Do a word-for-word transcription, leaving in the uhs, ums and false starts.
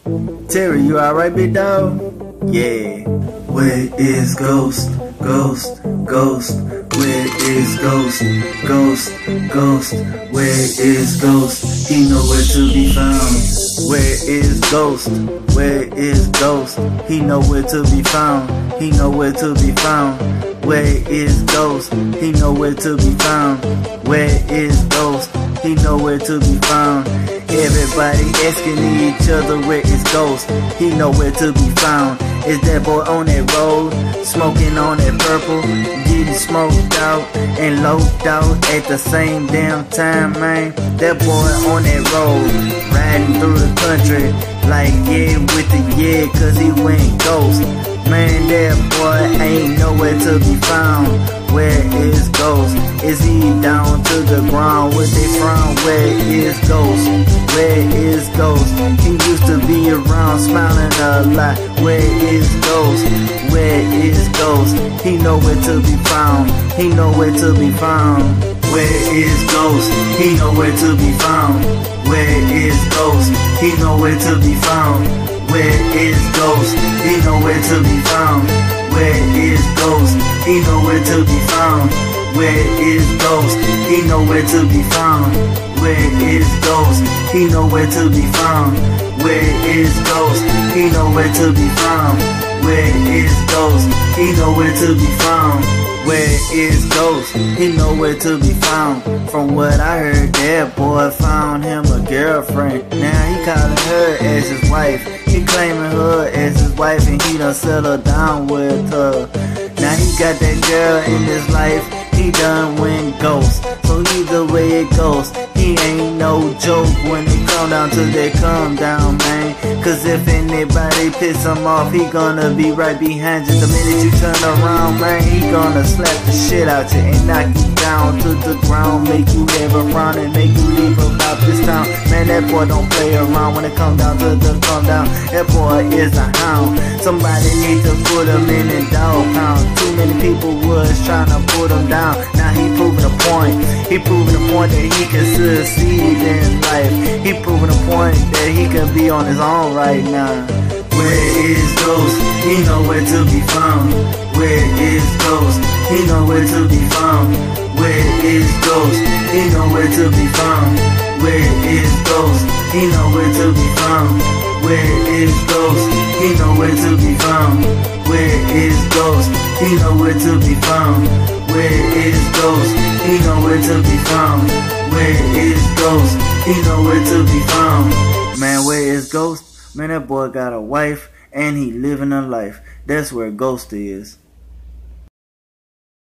Terry, you alright, big dog? Yeah. Where is Ghost? Ghost, Ghost. Where is Ghost? Ghost, Ghost. Where is Ghost? He know where to be found. Where is Ghost? Where is Ghost? He know where to be found. He know where to be found. Where is Ghost? He know where to be found. Where is Ghost? He know where to be found. Everybody asking each other where is Ghost. He know where to be found. Is that boy on that road, smoking on that purple, getting smoked out and loped out at the same damn time, man? That boy on that road, riding through the country like yeah with the yeah, cause he went Ghost. Man, that boy ain't nowhere to be found. Where is Ghost? Is he down to the ground? Where they from? Where is Ghost? Where is Ghost? He used to be around smiling a lot. Where is Ghost? Where is Ghost? He know where to be found. He know where to be found. Where is Ghost? He know where to be found. Where is Ghost? He know where to be found. Where is Ghost? He know where to be found. Where is Ghost? He know where to be found. Where is Ghost? He know where to be found. Where is Ghost? He know where to be found. Where is Ghost? He know where to be found. Where is Ghost? He know where to be found. Where is Ghost? He know where to be found. From what I heard, that boy found him a girlfriend. Now he calling her as his wife. He claiming her as his wife and he done settled down with her. Now he got that girl in his life. He done went Ghost. So either way it goes, he ain't no joke when it come down to that come down, man. Cause if anybody piss him off, he gonna be right behind you. The minute you turn around, man, he gonna slap the shit out you and knock you down to the ground, make you have a frown and make you leave about this town. Man, that boy don't play around when it come down to the come down. That boy is a hound. Somebody need to put him in a dog pound. Too many people was trying to put him down. Now he proving a point. He proving a point that he can succeed in life. He proving a point that he can be on his own right now. Where is Ghost? He know where to be found. Where is Ghost? He know where to be found. Where is Ghost? He know where to be found. Where is Ghost? He know where to be found. Where is Ghost? He know where to be found. Where is Ghost? He know where to be found. Where is Ghost? He know where to be found. Where is Ghost? He know where to be found. Man, where is Ghost? Man, that boy got a wife and he living a life. That's where Ghost is.